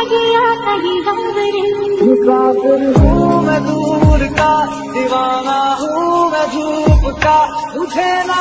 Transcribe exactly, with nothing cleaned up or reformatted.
गया कहीं बावरे। मुसाफिर हूँ मैं दूर का, दीवाना हूँ मैं धूप का, तुझे न